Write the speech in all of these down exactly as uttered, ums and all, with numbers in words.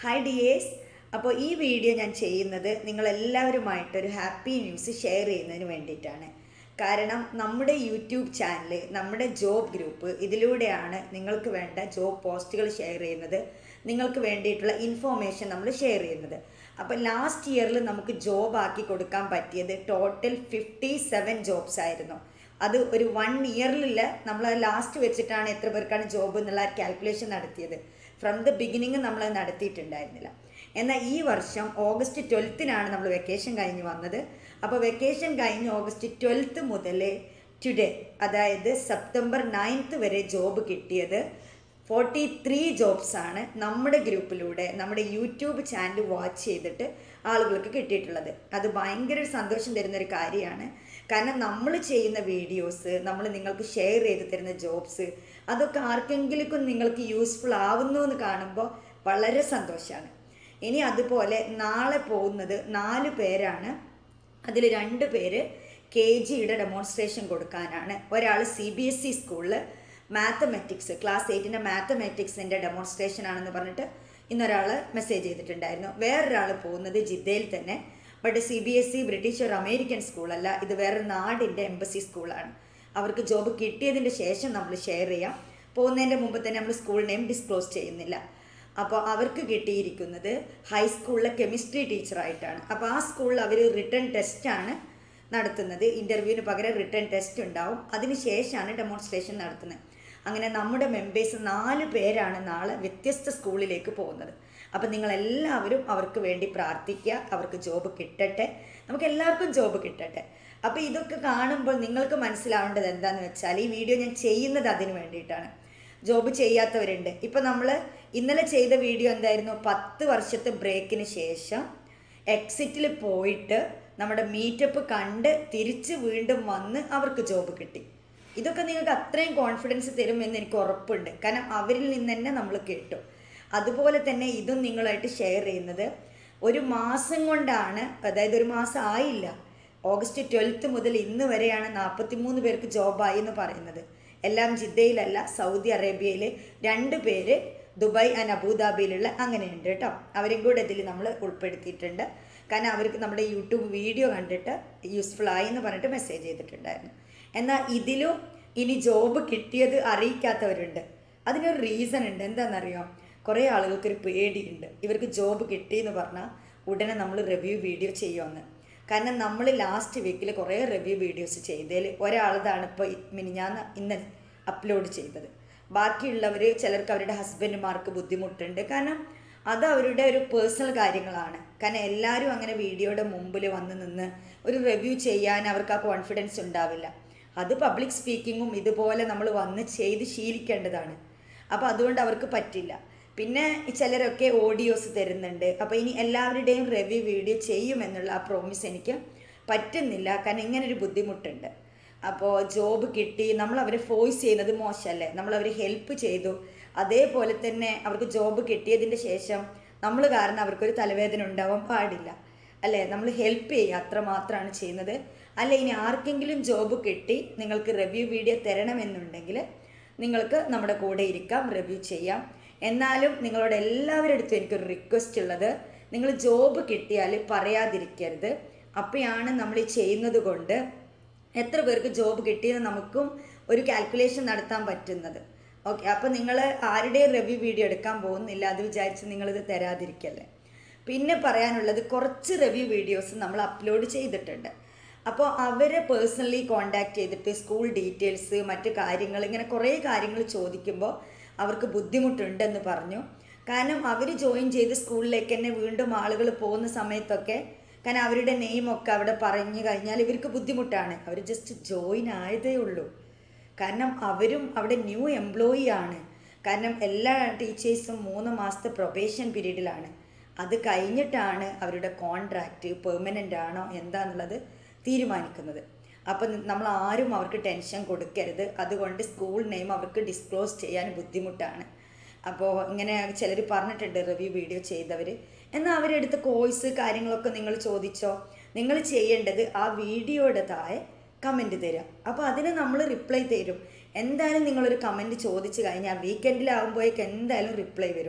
Hi dears. അപ്പോൾ ഈ video ഞാൻ ചെയ്യുന്നത് നിങ്ങളെല്ലാവരുമായിട്ടൊരു ഹാപ്പി ന്യൂസ് ഷെയർ ചെയ്യുന്നതിന് വേണ്ടിയിട്ടാണ്. കാരണം നമ്മുടെ യൂട്യൂബ് ചാനൽ, നമ്മുടെ ജോബ് ഗ്രൂപ്പ്, ഇതിലൂടെയാണ് നിങ്ങൾക്ക് വേണ്ട ജോബ് പോസ്റ്റുകൾ ഷെയർ ചെയ്യുന്നത്, നിങ്ങൾക്ക് വേണ്ടിയിട്ടുള്ള ഇൻഫോർമേഷൻ നമ്മൾ ഷെയർ ചെയ്യുന്നത്. അപ്പോൾ ലാസ്റ്റ് ഇയറിൽ നമുക്ക് ജോബ് ആക്കി കൊടുക്കാൻ പറ്റിയത് ടോട്ടൽ ഫിഫ്റ്റി സെവൻ ജോബ്സ് ആയിരുന്നു. അത് ഒരു വൺ ഇയറിലില്ല, നമ്മൾ ലാസ്റ്റ് വെച്ചിട്ടാണ് എത്ര പേർക്കാണ് ജോബ് എന്നുള്ള കാൽക്കുലേഷൻ നടത്തിയത്. ഫ്രം ദ ബിഗിനിങ് നമ്മളത് നടത്തിയിട്ടുണ്ടായിരുന്നില്ല. എന്നാൽ ഈ വർഷം ഓഗസ്റ്റ് ട്വൽത്തിനാണ് നമ്മൾ വെക്കേഷൻ കഴിഞ്ഞ് വന്നത്. അപ്പോൾ വെക്കേഷൻ കഴിഞ്ഞ് ഓഗസ്റ്റ് ട്വൽത്ത് മുതൽ ടുഡേ, അതായത് സെപ്റ്റംബർ നയൻത്ത് വരെ ജോബ് കിട്ടിയത് ഫോർട്ടി ത്രീ ജോബ്സാണ് നമ്മുടെ ഗ്രൂപ്പിലൂടെ, നമ്മുടെ യൂട്യൂബ് ചാനൽ വാച്ച് ചെയ്തിട്ട് ആളുകൾക്ക് കിട്ടിയിട്ടുള്ളത്. അത് ഭയങ്കര സന്തോഷം തരുന്നൊരു കാര്യമാണ്. കാരണം നമ്മൾ ചെയ്യുന്ന വീഡിയോസ്, നമ്മൾ നിങ്ങൾക്ക് ഷെയർ ചെയ്ത് തരുന്ന ജോബ്സ്, അതൊക്കെ ആർക്കെങ്കിലും നിങ്ങൾക്ക് യൂസ്ഫുൾ ആവുന്നു എന്ന് കാണുമ്പോൾ വളരെ സന്തോഷമാണ്. ഇനി അതുപോലെ നാളെ പോകുന്നത് നാല് പേരാണ്. അതിൽ രണ്ട് പേര് കെ ജിയുടെ ഡെമോൺസ്ട്രേഷൻ കൊടുക്കാനാണ്. ഒരാൾ സി ബി എസ് ഇ സ്കൂളിൽ മാത്തമാറ്റിക്സ്, ക്ലാസ് എയ്റ്റിൻ്റെ മാത്തമാറ്റിക്സിൻ്റെ ഡെമോൺസ്ട്രേഷൻ ആണെന്ന് പറഞ്ഞിട്ട് ഇന്നൊരാൾ മെസ്സേജ് ചെയ്തിട്ടുണ്ടായിരുന്നു. വേറൊരാൾ പോകുന്നത് ജിദ്ദയിൽ തന്നെ, but C B S E British ഒരു അമേരിക്കൻ സ്കൂളല്ല, ഇത് വേറെ നാടിൻ്റെ എംബസി സ്കൂളാണ്. അവർക്ക് ജോബ് കിട്ടിയതിൻ്റെ ശേഷം നമ്മൾ ഷെയർ ചെയ്യാം. പോകുന്നതിൻ്റെ മുമ്പ് തന്നെ നമ്മൾ സ്കൂൾ നെയിം ഡിസ്ക്ലോസ് ചെയ്യുന്നില്ല. അപ്പോൾ അവർക്ക് കിട്ടിയിരിക്കുന്നത് ഹൈസ്കൂളിലെ കെമിസ്ട്രി ടീച്ചറായിട്ടാണ്. അപ്പോൾ ആ സ്കൂളിൽ അവർ റിട്ടേൺ ടെസ്റ്റാണ് നടത്തുന്നത്. ഇൻ്റർവ്യൂവിന് പകരം റിട്ടേൺ ടെസ്റ്റ് ഉണ്ടാവും. അതിന് ശേഷമാണ് ഡെമോൺസ്ട്രേഷൻ നടത്തുന്നത്. അങ്ങനെ നമ്മുടെ മെമ്പേഴ്സ് നാല് പേരാണ് നാളെ വ്യത്യസ്ത സ്കൂളിലേക്ക് പോകുന്നത്. അപ്പം നിങ്ങളെല്ലാവരും അവർക്ക് വേണ്ടി പ്രാർത്ഥിക്കുക, അവർക്ക് ജോബ് കിട്ടട്ടെ, നമുക്ക് എല്ലാവർക്കും ജോബ് കിട്ടട്ടെ. അപ്പോൾ ഇതൊക്കെ കാണുമ്പോൾ നിങ്ങൾക്ക് മനസ്സിലാവേണ്ടത് എന്താണെന്ന് വെച്ചാൽ, ഈ വീഡിയോ ഞാൻ ചെയ്യുന്നത് അതിന് വേണ്ടിയിട്ടാണ്. ജോബ് ചെയ്യാത്തവരുണ്ട്. ഇപ്പം നമ്മൾ ഇന്നലെ ചെയ്ത വീഡിയോ എന്തായിരുന്നു? പത്ത് വർഷത്തെ ബ്രേക്കിന് ശേഷം എക്സിറ്റിൽ പോയിട്ട് നമ്മുടെ മീറ്റപ്പ് കണ്ട് തിരിച്ച് വീണ്ടും വന്ന് അവർക്ക് ജോബ് കിട്ടി. ഇതൊക്കെ നിങ്ങൾക്ക് അത്രയും കോൺഫിഡൻസ് തരുമെന്ന് എനിക്ക് ഉറപ്പുണ്ട്. കാരണം അവരിൽ നിന്ന് തന്നെ നമ്മൾ കേട്ടു. അതുപോലെ തന്നെ ഇതും നിങ്ങളായിട്ട് ഷെയർ ചെയ്യുന്നത് ഒരു മാസം കൊണ്ടാണ്, അതായത് ഒരു മാസം ആയില്ല, ഓഗസ്റ്റ് ട്വൽത്ത് മുതൽ ഇന്ന് വരെയാണ് നാൽപ്പത്തി മൂന്ന് പേർക്ക് ജോബായി എന്ന് പറയുന്നത്. എല്ലാം ജിദ്ദയിലല്ല, സൗദി അറേബ്യയിൽ രണ്ട് പേര്, ദുബായ് ആൻഡ് അബുദാബിയിലുള്ള അങ്ങനെയുണ്ട് കേട്ടോ. അവരും കൂടെ ഇതിൽ നമ്മൾ ഉൾപ്പെടുത്തിയിട്ടുണ്ട്. കാരണം അവർക്ക് നമ്മുടെ യൂട്യൂബ് വീഡിയോ കണ്ടിട്ട് യൂസ്ഫുൾ ആയി എന്ന് പറഞ്ഞിട്ട് മെസ്സേജ് ചെയ്തിട്ടുണ്ടായിരുന്നു. എന്നാൽ ഇതിലും ഇനി ജോബ് കിട്ടിയത് അറിയിക്കാത്തവരുണ്ട്. അതിനൊരു റീസൺ ഉണ്ട്. എന്താണെന്നറിയോ? കുറേ ആളുകൾക്കൊരു പേടിയുണ്ട്, ഇവർക്ക് ജോബ് കിട്ടിയെന്ന് പറഞ്ഞാൽ ഉടനെ നമ്മൾ റിവ്യൂ വീഡിയോ ചെയ്യുമെന്ന്. കാരണം നമ്മൾ ലാസ്റ്റ് വീക്കിൽ കുറേ റിവ്യൂ വീഡിയോസ് ചെയ്തതിൽ ഒരാളതാണ് ഇപ്പോൾ മിനിഞ്ഞാന്ന് ഇന്ന് അപ്ലോഡ് ചെയ്തത്. ബാക്കിയുള്ളവർ, ചിലർക്ക് അവരുടെ ഹസ്ബൻഡുമാർക്ക് ബുദ്ധിമുട്ടുണ്ട്. കാരണം അത് അവരുടെ ഒരു പേഴ്സണൽ കാര്യങ്ങളാണ്. കാരണം എല്ലാവരും അങ്ങനെ വീഡിയോയുടെ മുമ്പിൽ വന്ന് നിന്ന് ഒരു റിവ്യൂ ചെയ്യാൻ അവർക്ക് ആ കോൺഫിഡൻസ് ഉണ്ടാവില്ല. അത് പബ്ലിക് സ്പീക്കിങ്ങും ഇതുപോലെ നമ്മൾ വന്ന് ചെയ്ത് ശീലിക്കേണ്ടതാണ്. അപ്പോൾ അതുകൊണ്ട് അവർക്ക് പറ്റില്ല. പിന്നെ ചിലരൊക്കെ ഓഡിയോസ് തരുന്നുണ്ട്. അപ്പോൾ ഇനി എല്ലാവരുടെയും റിവ്യൂ വീഡിയോ ചെയ്യുമെന്നുള്ള ആ പ്രോമിസ് എനിക്ക് പറ്റുന്നില്ല. കാരണം ഇങ്ങനൊരു ബുദ്ധിമുട്ടുണ്ട്. അപ്പോൾ ജോബ് കിട്ടി, നമ്മൾ അവരെ ഫോഴ്സ് ചെയ്യുന്നത് മോശമല്ലേ? നമ്മൾ അവരെ ഹെൽപ്പ് ചെയ്തു. അതേപോലെ തന്നെ അവർക്ക് ജോബ് കിട്ടിയതിൻ്റെ ശേഷം നമ്മൾ കാരണം അവർക്കൊരു തലവേദന ഉണ്ടാവാൻ പാടില്ല, അല്ലേ? നമ്മൾ ഹെൽപ്പ് ചെയ്യുക, അത്ര മാത്രമാണ് ചെയ്യുന്നത്. അല്ല, ഇനി ആർക്കെങ്കിലും ജോബ് കിട്ടി നിങ്ങൾക്ക് റിവ്യൂ വീഡിയോ തരണമെന്നുണ്ടെങ്കിൽ നിങ്ങൾക്ക് നമ്മുടെ കൂടെ ഇരിക്കാം, റിവ്യൂ ചെയ്യാം. എന്നാലും നിങ്ങളോട് എല്ലാവരുടെ അടുത്തും എനിക്കൊരു റിക്വസ്റ്റ് ഉള്ളത്, നിങ്ങൾ ജോബ് കിട്ടിയാൽ പറയാതിരിക്കരുത്. അപ്പോഴാണ് നമ്മൾ ഈ ചെയ്യുന്നത് കൊണ്ട് എത്ര പേർക്ക് ജോബ് കിട്ടിയെന്ന് നമുക്കും ഒരു കാൽക്കുലേഷൻ നടത്താൻ പറ്റുന്നത്. ഓക്കെ, അപ്പോൾ നിങ്ങൾ ആരുടെയും റിവ്യൂ വീഡിയോ എടുക്കാൻ പോകുന്നില്ല, അത് വിചാരിച്ച് നിങ്ങളിത് തരാതിരിക്കല്ലേ. പിന്നെ പറയാനുള്ളത്, കുറച്ച് റിവ്യൂ വീഡിയോസ് നമ്മൾ അപ്ലോഡ് ചെയ്തിട്ടുണ്ട്. അപ്പോൾ അവരെ പേഴ്സണലി കോണ്ടാക്ട് ചെയ്തിട്ട് സ്കൂൾ ഡീറ്റെയിൽസ്, മറ്റു കാര്യങ്ങൾ, ഇങ്ങനെ കുറേ കാര്യങ്ങൾ ചോദിക്കുമ്പോൾ അവർക്ക് ബുദ്ധിമുട്ടുണ്ടെന്ന് പറഞ്ഞു. കാരണം അവർ ജോയിൻ ചെയ്ത് സ്കൂളിലേക്ക് തന്നെ വീണ്ടും ആളുകൾ പോകുന്ന സമയത്തൊക്കെ, കാരണം അവരുടെ നെയിമൊക്കെ അവിടെ പറഞ്ഞു കഴിഞ്ഞാൽ ഇവർക്ക് ബുദ്ധിമുട്ടാണ്. അവർ ജസ്റ്റ് ജോയിൻ ആയതേ ഉള്ളൂ. കാരണം അവരും അവിടെ ന്യൂ എംപ്ലോയി ആണ്. കാരണം എല്ലാ ടീച്ചേഴ്സും മൂന്ന് മാസത്തെ പ്രൊബേഷൻ പീരീഡിലാണ്. അത് കഴിഞ്ഞിട്ടാണ് അവരുടെ കോൺട്രാക്റ്റ് പെർമനൻ്റ് ആണോ എന്താണെന്നുള്ളത് തീരുമാനിക്കുന്നത്. അപ്പം നമ്മൾ ആരും അവർക്ക് ടെൻഷൻ കൊടുക്കരുത്. അതുകൊണ്ട് സ്കൂൾ നെയിം അവർക്ക് ഡിസ്ക്ലോസ് ചെയ്യാൻ ബുദ്ധിമുട്ടാണ്. അപ്പോൾ ഇങ്ങനെ ചിലർ പറഞ്ഞിട്ടുണ്ട് റിവ്യൂ വീഡിയോ ചെയ്തവർ. എന്നാൽ അവരെടുത്ത കോഴ്സ് കാര്യങ്ങളൊക്കെ നിങ്ങൾ ചോദിച്ചോ? നിങ്ങൾ ചെയ്യേണ്ടത് ആ വീഡിയോയുടെ താഴെ കമൻറ്റ് തരിക. അപ്പോൾ അതിന് നമ്മൾ റിപ്ലൈ തരും. എന്തായാലും നിങ്ങളൊരു കമൻറ്റ് ചോദിച്ചു കഴിഞ്ഞാൽ വീക്കെൻഡിലാകുമ്പോഴേക്ക് എന്തായാലും റിപ്ലൈ വരും.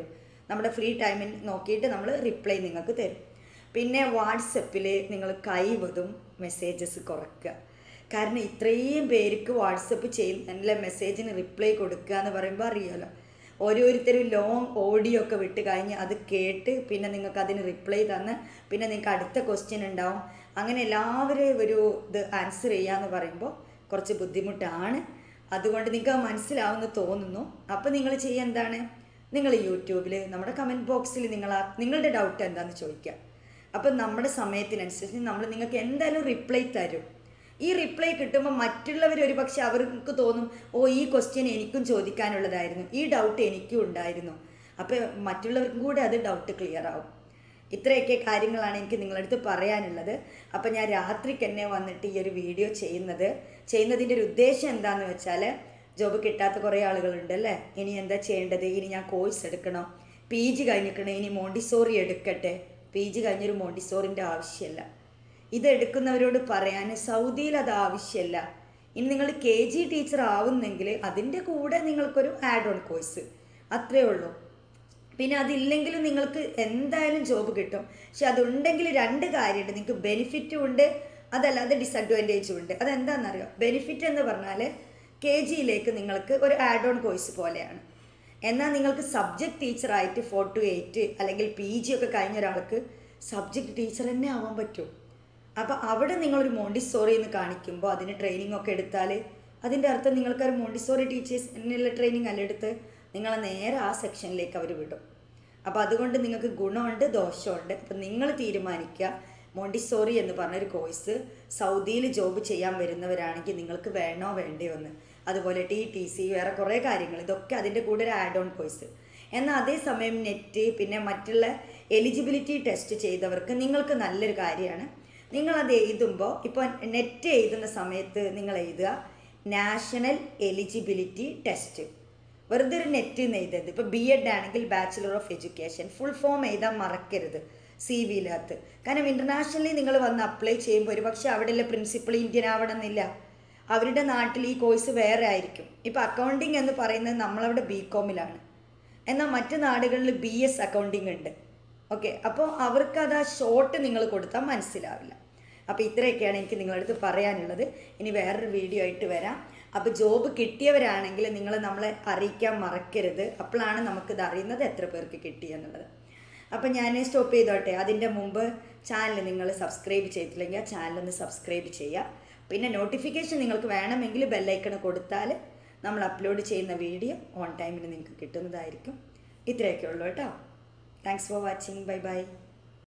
നമ്മുടെ ഫ്രീ ടൈമിൽ നോക്കിയിട്ട് നമ്മൾ റിപ്ലൈ നിങ്ങൾക്ക് തരും. പിന്നെ വാട്സപ്പിൽ നിങ്ങൾ കഴിവതും മെസ്സേജസ് കുറയ്ക്കുക. കാരണം ഇത്രയും പേർക്ക് വാട്സപ്പ് ചെയ്യുന്ന മെസ്സേജിന് റിപ്ലൈ കൊടുക്കുക എന്ന് പറയുമ്പോൾ അറിയാമല്ലോ, ഓരോരുത്തരും ലോങ് ഓഡിയോ ഒക്കെ വിട്ട് കഴിഞ്ഞ് അത് കേട്ട് പിന്നെ നിങ്ങൾക്ക് അതിന് റിപ്ലൈ തന്ന് പിന്നെ നിങ്ങൾക്ക് അടുത്ത ക്വസ്റ്റ്യൻ ഉണ്ടാവും. അങ്ങനെ എല്ലാവരും ഒരു ഇത് ആൻസർ ചെയ്യാന്ന് പറയുമ്പോൾ കുറച്ച് ബുദ്ധിമുട്ടാണ്. അതുകൊണ്ട് നിങ്ങൾക്ക് മനസ്സിലാവുമെന്ന് തോന്നുന്നു. അപ്പോൾ നിങ്ങൾ ചെയ്യുക എന്താണ്, നിങ്ങൾ യൂട്യൂബിൽ നമ്മുടെ കമൻറ്റ് ബോക്സിൽ നിങ്ങൾ നിങ്ങളുടെ ഡൗട്ട് എന്താണെന്ന് ചോദിക്കുക. അപ്പം നമ്മുടെ സമയത്തിനനുസരിച്ച് നമ്മൾ നിങ്ങൾക്ക് എന്തായാലും റിപ്ലൈ തരും. ഈ റിപ്ലൈ കിട്ടുമ്പോൾ മറ്റുള്ളവർ ഒരു പക്ഷെ അവർക്ക് തോന്നും, ഓ ഈ ക്വസ്റ്റ്യൻ എനിക്കും ചോദിക്കാനുള്ളതായിരുന്നു, ഈ ഡൗട്ട് എനിക്കും ഉണ്ടായിരുന്നു. അപ്പോൾ മറ്റുള്ളവർക്കും കൂടെ അത് ഡൗട്ട് ക്ലിയർ ആവും. ഇത്രയൊക്കെ കാര്യങ്ങളാണ് എനിക്ക് നിങ്ങളടുത്ത് പറയാനുള്ളത്. അപ്പം ഞാൻ രാത്രിക്ക് തന്നെ വന്നിട്ട് ഈ ഒരു വീഡിയോ ചെയ്യുന്നത് ചെയ്യുന്നതിൻ്റെ ഒരു ഉദ്ദേശം എന്താണെന്ന് വെച്ചാൽ, ജോബ് കിട്ടാത്ത കുറേ ആളുകളുണ്ടല്ലേ, ഇനി എന്താ ചെയ്യേണ്ടത്, ഇനി ഞാൻ കോഴ്സ് എടുക്കണോ, പി ജി കഴിഞ്ഞിരിക്കണോ, ഇനി മോണ്ടിസോറി എടുക്കട്ടെ. പി ജി കഴിഞ്ഞൊരു മോണ്ടിസോറിൻ്റെ ആവശ്യമില്ല. ഇതെടുക്കുന്നവരോട് പറയാൻ സൗദിയിൽ അത് ആവശ്യമില്ല. ഇനി നിങ്ങൾ കെ ജി ടീച്ചർ ആവുന്നെങ്കിൽ അതിൻ്റെ കൂടെ നിങ്ങൾക്കൊരു ആഡ് ഓൺ കോഴ്സ്, അത്രയേ ഉള്ളൂ. പിന്നെ അതില്ലെങ്കിലും നിങ്ങൾക്ക് എന്തായാലും ജോബ് കിട്ടും. പക്ഷെ അതുണ്ടെങ്കിൽ രണ്ട് കാര്യമുണ്ട്, നിങ്ങൾക്ക് ബെനിഫിറ്റും ഉണ്ട്, അതല്ലാതെ ഡിസഡ്വാൻറ്റേജും ഉണ്ട്. അതെന്താണെന്നറിയോ, ബെനിഫിറ്റ് എന്ന് പറഞ്ഞാൽ കെ ജിയിലേക്ക് നിങ്ങൾക്ക് ഒരു ആഡ് ഓൺ കോഴ്സ് പോലെയാണ്. എന്നാൽ നിങ്ങൾക്ക് സബ്ജക്റ്റ് ടീച്ചറായിട്ട് ഫോർ ടു എയ്റ്റ് അല്ലെങ്കിൽ പി ജി ഒക്കെ കഴിഞ്ഞ ഒരാൾക്ക് സബ്ജക്റ്റ് ടീച്ചർ തന്നെ ആവാൻ പറ്റും. അപ്പോൾ അവിടെ നിങ്ങളൊരു മോണ്ടിസോറി എന്ന് കാണിക്കുമ്പോൾ അതിന് ട്രെയിനിങ് ഒക്കെ എടുത്താൽ അതിൻ്റെ അർത്ഥം നിങ്ങൾക്കൊരു മോണ്ടിസോറി ടീച്ചേഴ്സിനുള്ള ട്രെയിനിങ് അല്ല എടുത്ത് നിങ്ങളെ നേരെ ആ സെക്ഷനിലേക്ക് അവർ വിടും. അപ്പോൾ അതുകൊണ്ട് നിങ്ങൾക്ക് ഗുണമുണ്ട് ദോഷമുണ്ട്. അപ്പം നിങ്ങൾ തീരുമാനിക്കുക, മോണ്ടിസോറി എന്ന് പറഞ്ഞൊരു കോഴ്സ് സൗദിയിൽ ജോബ് ചെയ്യാൻ വരുന്നവരാണെങ്കിൽ നിങ്ങൾക്ക് വേണോ വേണ്ടയോ എന്ന്. അതുപോലെ ടി ടി സി, വേറെ കുറേ കാര്യങ്ങൾ, ഇതൊക്കെ അതിൻ്റെ കൂടെ ഒരു ആഡ് ഓൺ കോഴ്സ്. എന്നാൽ അതേസമയം നെറ്റ് പിന്നെ മറ്റുള്ള എലിജിബിലിറ്റി ടെസ്റ്റ് ചെയ്തവർക്ക് നിങ്ങൾക്ക് നല്ലൊരു കാര്യമാണ്. നിങ്ങളത് എഴുതുമ്പോൾ ഇപ്പോൾ നെറ്റ് എഴുതുന്ന സമയത്ത് നിങ്ങൾ എഴുതുക നാഷണൽ എലിജിബിലിറ്റി ടെസ്റ്റ്. വെറുതെ ഒരു നെറ്റ് എന്ന് എഴുതരുത്. ഇപ്പോൾ ബി എഡ് ആണെങ്കിൽ bachelor of education full form എഴുതാൻ മറക്കരുത് സി വിയിലകത്ത്. കാരണം ഇൻ്റർനാഷണലി നിങ്ങൾ വന്ന് അപ്ലൈ ചെയ്യുമ്പോൾ ഒരു പക്ഷേ അവിടെയുള്ള പ്രിൻസിപ്പൾ ഇന്ത്യൻ ആവണമെന്നില്ല, അവരുടെ നാട്ടിൽ ഈ കോഴ്സ് വേറെ ആയിരിക്കും. ഇപ്പോൾ അക്കൗണ്ടിങ് എന്ന് പറയുന്നത് നമ്മളവിടെ ബി കോമിലാണ്, എന്നാൽ മറ്റു നാടുകളിൽ ബി എസ് അക്കൗണ്ടിങ് ഉണ്ട്. ഓക്കെ, അപ്പോൾ അവർക്കത് ആ ഷോർട്ട് നിങ്ങൾ കൊടുത്താൽ മനസ്സിലാവില്ല. അപ്പോൾ ഇത്രയൊക്കെയാണ് എനിക്ക് നിങ്ങളടുത്ത് പറയാനുള്ളത്. ഇനി വേറൊരു വീഡിയോ ആയിട്ട് വരാം. അപ്പോൾ ജോബ് കിട്ടിയവരാണെങ്കിൽ നിങ്ങൾ നമ്മളെ അറിയിക്കാൻ മറക്കരുത്. അപ്പോഴാണ് നമുക്കിത് അറിയുന്നത് എത്ര പേർക്ക് കിട്ടി എന്നുള്ളത്. അപ്പോൾ ഞാൻ സ്റ്റോപ്പ് ചെയ്തോട്ടെ. അതിൻ്റെ മുമ്പ് ചാനൽ നിങ്ങൾ സബ്സ്ക്രൈബ് ചെയ്തില്ലെങ്കിൽ ആ ചാനലൊന്ന് സബ്സ്ക്രൈബ് ചെയ്യുക. പിന്നെ നോട്ടിഫിക്കേഷൻ നിങ്ങൾക്ക് വേണമെങ്കിൽ ബെല്ലൈക്കൺ കൊടുത്താൽ നമ്മൾ അപ്ലോഡ് ചെയ്യുന്ന വീഡിയോ ഓൺ ടൈമിന് നിങ്ങൾക്ക് കിട്ടുന്നതായിരിക്കും. ഇത്രയൊക്കെ ഉള്ളൂ കേട്ടോ. Thanks for watching. Bye by.